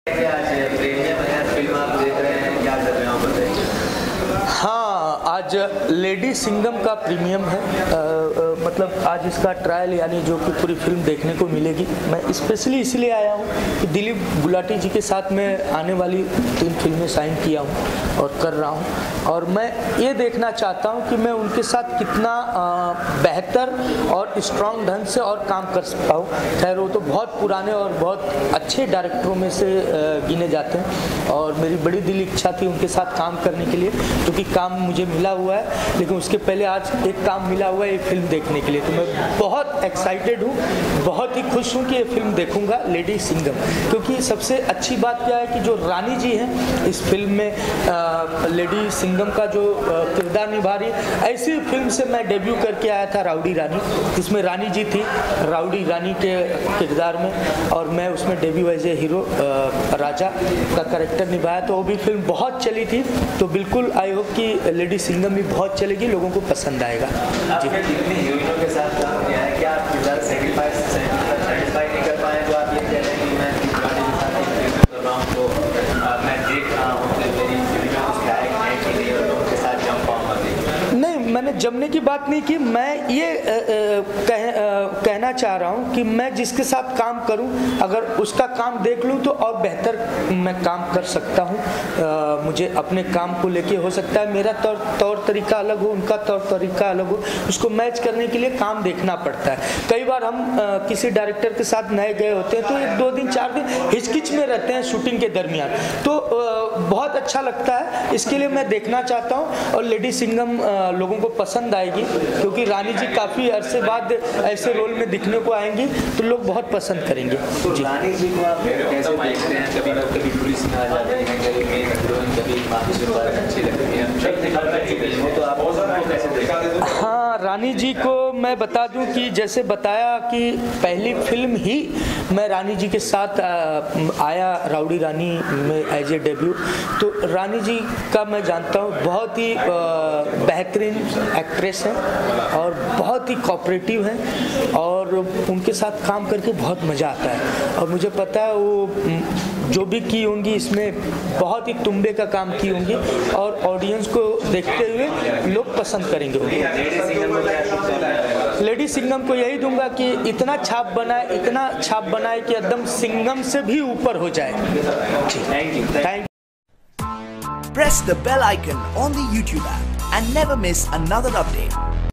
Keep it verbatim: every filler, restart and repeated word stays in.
हाँ, आज लेडी सिंघम का प्रीमियम है। आ, आ, मतलब आज इसका ट्रायल यानी जो कि पूरी फिल्म देखने को मिलेगी। मैं स्पेशली इसलिए आया हूँ कि दिलीप गुलाटी जी के साथ मैं आने वाली तीन फिल्में साइन किया हूँ और कर रहा हूँ, और मैं ये देखना चाहता हूँ कि मैं उनके साथ कितना आ, बेहतर और स्ट्रॉन्ग ढंग से और काम कर सकता हूँ। खैर वो तो बहुत पुराने और बहुत अच्छे डायरेक्टरों में से गिने जाते हैं, और मेरी बड़ी दिली इच्छा थी उनके साथ काम करने के लिए, क्योंकि काम मुझे मिला हुआ है, लेकिन उसके पहले आज एक काम मिला हुआ है ये फिल्म देखने के लिए। तो मैं बहुत एक्साइटेड हूँ, बहुत ही खुश हूँ कि ये फिल्म देखूंगा, लेडी सिंघम। क्योंकि सबसे अच्छी बात क्या है कि जो रानी जी हैं इस फिल्म में, आ, लेडी सिंघम का जो किरदार निभा रही है, ऐसी फिल्म से मैं डेब्यू करके आया था राउडी रानी, जिसमें रानी जी थी राउडी रानी के किरदार में, और मैं उसमें debut as a hero Raja का कैरेक्टर निभाया। तो वो भी फिल्म बहुत चली थी। तो बिल्कुल आई होप कि लेडी सिंघम भी बहुत चलेगी, लोगों को पसंद आएगा। जी, हीरोइनों के साथ काम किया है, क्या आप किरदार सेटिस्फाई सेटिस्फाई नहीं कर पाए जो आप ये कह रहे हैं कि मैं रानी के साथ एक फिल्म कर रहा हूँ, तो मैं देख रहा हूँ कि मेरी फिल्म में कुछ गायक है कि नहीं, और लोगों के साथ जम पाऊंगा? नहीं, मैंने जमने की बात नहीं की। मैं ये आ, आ, कह, आ, कहना चाह रहा हूँ कि मैं जिसके साथ काम करूँ, अगर उसका काम देख लूँ तो और बेहतर मैं काम कर सकता हूँ। मुझे अपने काम को लेके हो सकता है मेरा तौर तौर तरीका अलग हो, उनका तौर तरीका अलग हो, उसको मैच करने के लिए काम देखना पड़ता है। कई बार हम आ, किसी डायरेक्टर के साथ नए गए होते हैं तो एक दो दिन चार दिन हिचकिच में रहते हैं शूटिंग के दरमियान, तो आ, बहुत अच्छा लगता है। इसके लिए मैं देखना चाहता हूँ, और लेडी सिंघम लोगों को पसंद आएगी, क्योंकि रानी जी काफ़ी अरसे बाद ऐसे रोल में दिखने को आएंगी, तो लोग बहुत पसंद करेंगे। तो जी, रानी जी को आप कैसे देखते हैं? कभी लोग कभी पुलिस में आ जाते हैं, कभी मेन हीरोइन, कभी माफी अच्छी लगती है, तो आप कैसे देखते हैं? हाँ, रानी जी को मैं बता दूं कि जैसे बताया कि पहली फिल्म ही मैं रानी जी के साथ आया राउडी रानी में एज ए डेब्यू। तो रानी जी का मैं जानता हूँ बहुत ही बेहतरीन एक्ट्रेस हैं और बहुत ही कोऑपरेटिव हैं, और उनके साथ काम करके बहुत मज़ा आता है। और मुझे पता है वो जो भी की होंगी इसमें बहुत ही तुंबे का काम की होंगी, और ऑडियंस को देखते हुए लोग पसंद करेंगे। लेडी सिंघम को यही दूंगा कि इतना छाप बनाए, इतना छाप बनाए कि एकदम सिंघम से भी ऊपर हो जाए। Thank you. Thank Press the bell icon on the YouTube app and never miss another update.